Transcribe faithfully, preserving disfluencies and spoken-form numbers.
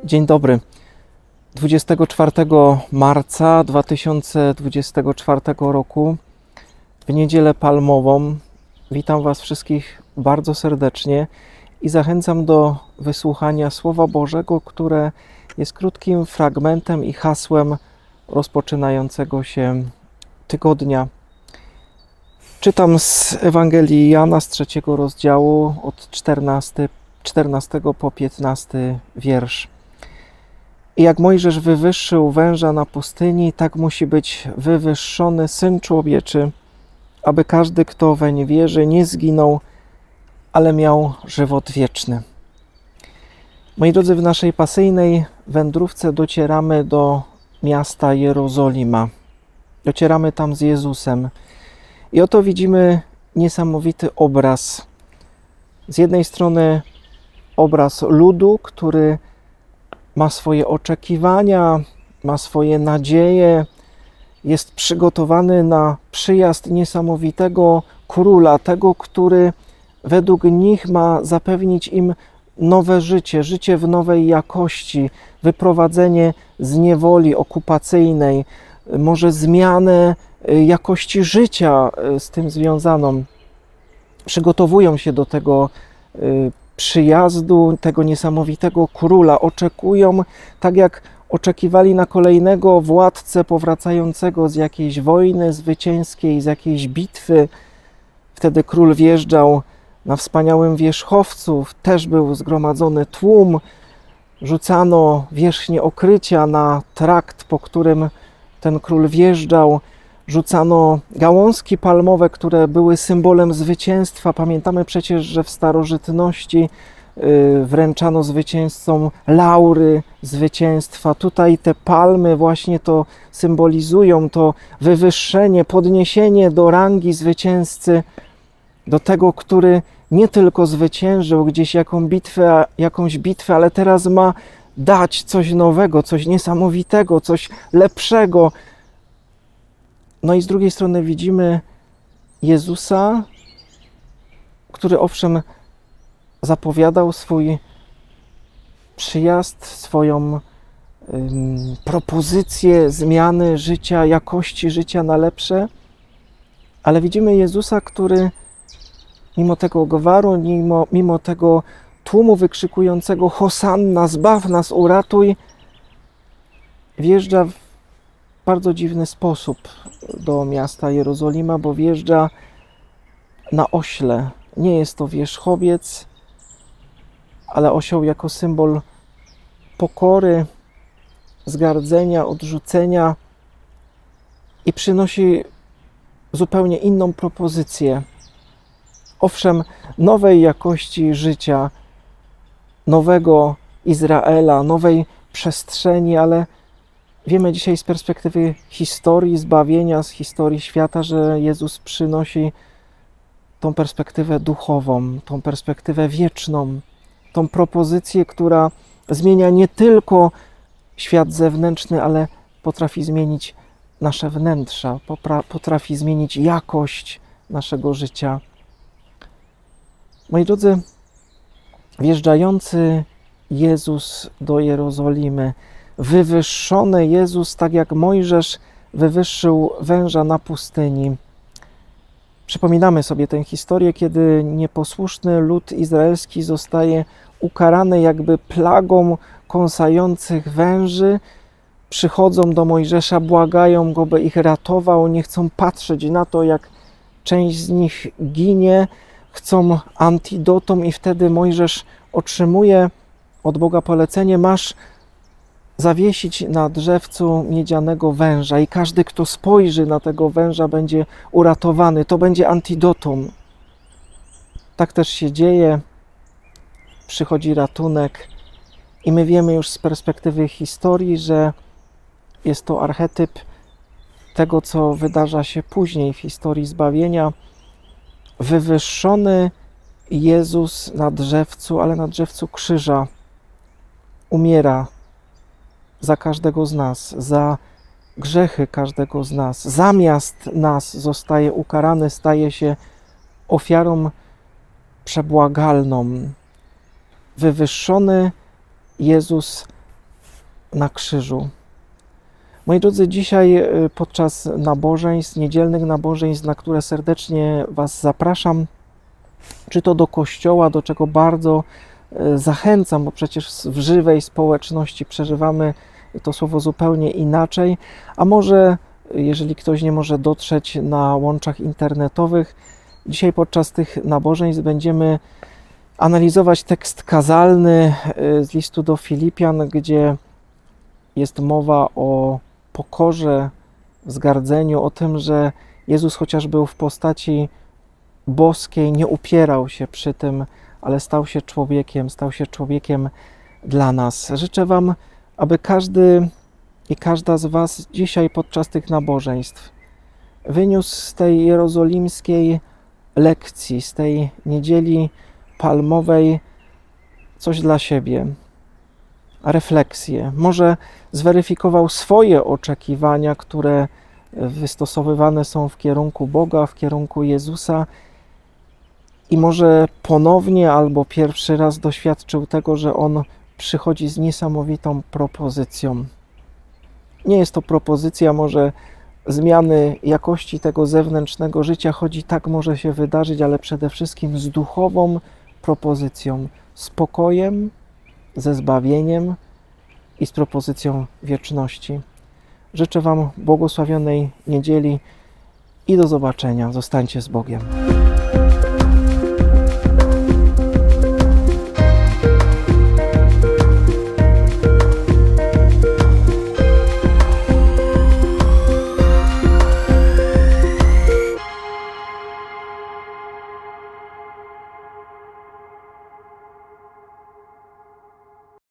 Dzień dobry. dwudziestego czwartego marca dwa tysiące dwudziestego czwartego roku, w Niedzielę Palmową, witam Was wszystkich bardzo serdecznie i zachęcam do wysłuchania Słowa Bożego, które jest krótkim fragmentem i hasłem rozpoczynającego się tygodnia. Czytam z Ewangelii Jana z trzeciego rozdziału od czternastego po piętnasty wiersz. I jak Mojżesz wywyższył węża na pustyni, tak musi być wywyższony Syn Człowieczy, aby każdy, kto weń wierzy, nie zginął, ale miał żywot wieczny. Moi drodzy, w naszej pasyjnej wędrówce docieramy do miasta Jerozolima. Docieramy tam z Jezusem. I oto widzimy niesamowity obraz. Z jednej strony obraz ludu, który ma swoje oczekiwania, ma swoje nadzieje, jest przygotowany na przyjazd niesamowitego króla, tego, który według nich ma zapewnić im nowe życie, życie w nowej jakości, wyprowadzenie z niewoli okupacyjnej, może zmianę jakości życia z tym związaną. Przygotowują się do tego przyjazdu, tego niesamowitego króla. Oczekują, tak jak oczekiwali na kolejnego władcę powracającego z jakiejś wojny zwycięskiej, z jakiejś bitwy. Wtedy król wjeżdżał na wspaniałym wierzchowcu, też był zgromadzony tłum, rzucano wierzchnie okrycia na trakt, po którym ten król wjeżdżał, rzucano gałązki palmowe, które były symbolem zwycięstwa. Pamiętamy przecież, że w starożytności wręczano zwycięzcom laury zwycięstwa. Tutaj te palmy właśnie to symbolizują, to wywyższenie, podniesienie do rangi zwycięzcy, do tego, który nie tylko zwyciężył gdzieś jaką bitwę, jakąś bitwę, ale teraz ma dać coś nowego, coś niesamowitego, coś lepszego. No i z drugiej strony widzimy Jezusa, który owszem zapowiadał swój przyjazd, swoją ym, propozycję zmiany życia, jakości życia na lepsze, ale widzimy Jezusa, który mimo tego gwaru, mimo, mimo tego tłumu wykrzykującego Hosanna, zbaw nas, uratuj, wjeżdża w bardzo dziwny sposób do miasta Jerozolima, bo wjeżdża na ośle. Nie jest to wierzchowiec, ale osioł jako symbol pokory, zgardzenia, odrzucenia i przynosi zupełnie inną propozycję. Owszem, nowej jakości życia, nowego Izraela, nowej przestrzeni, ale wiemy dzisiaj z perspektywy historii zbawienia, z historii świata, że Jezus przynosi tą perspektywę duchową, tą perspektywę wieczną, tą propozycję, która zmienia nie tylko świat zewnętrzny, ale potrafi zmienić nasze wnętrza, potrafi zmienić jakość naszego życia. Moi drodzy, wjeżdżający Jezus do Jerozolimy, wywyższony Jezus, tak jak Mojżesz wywyższył węża na pustyni. Przypominamy sobie tę historię, kiedy nieposłuszny lud izraelski zostaje ukarany jakby plagą kąsających węży. Przychodzą do Mojżesza, błagają go, by ich ratował, nie chcą patrzeć na to, jak część z nich ginie, chcą antidotum i wtedy Mojżesz otrzymuje od Boga polecenie: masz zawiesić na drzewcu miedzianego węża i każdy, kto spojrzy na tego węża, będzie uratowany. To będzie antidotum. Tak też się dzieje. Przychodzi ratunek i my wiemy już z perspektywy historii, że jest to archetyp tego, co wydarza się później w historii zbawienia. Wywyższony Jezus na drzewcu, ale na drzewcu krzyża umiera za każdego z nas, za grzechy każdego z nas. Zamiast nas zostaje ukarany, staje się ofiarą przebłagalną. Wywyższony Jezus na krzyżu. Moi drodzy, dzisiaj podczas nabożeństw, niedzielnych nabożeństw, na które serdecznie Was zapraszam, czy to do kościoła, do czego bardzo zachęcam, bo przecież w żywej społeczności przeżywamy to słowo zupełnie inaczej, a może jeżeli ktoś nie może dotrzeć na łączach internetowych, dzisiaj podczas tych nabożeństw będziemy analizować tekst kazalny z listu do Filipian, gdzie jest mowa o pokorze, wzgardzeniu, o tym, że Jezus chociaż był w postaci boskiej, nie upierał się przy tym, ale stał się człowiekiem, stał się człowiekiem dla nas. Życzę Wam, aby każdy i każda z Was dzisiaj podczas tych nabożeństw wyniósł z tej jerozolimskiej lekcji, z tej niedzieli palmowej coś dla siebie, refleksję. Może zweryfikował swoje oczekiwania, które wystosowywane są w kierunku Boga, w kierunku Jezusa i może ponownie albo pierwszy raz doświadczył tego, że On przychodzi z niesamowitą propozycją. Nie jest to propozycja może zmiany jakości tego zewnętrznego życia, choć i tak może się wydarzyć, ale przede wszystkim z duchową propozycją, spokojem, ze zbawieniem i z propozycją wieczności. Życzę Wam błogosławionej niedzieli i do zobaczenia. Zostańcie z Bogiem.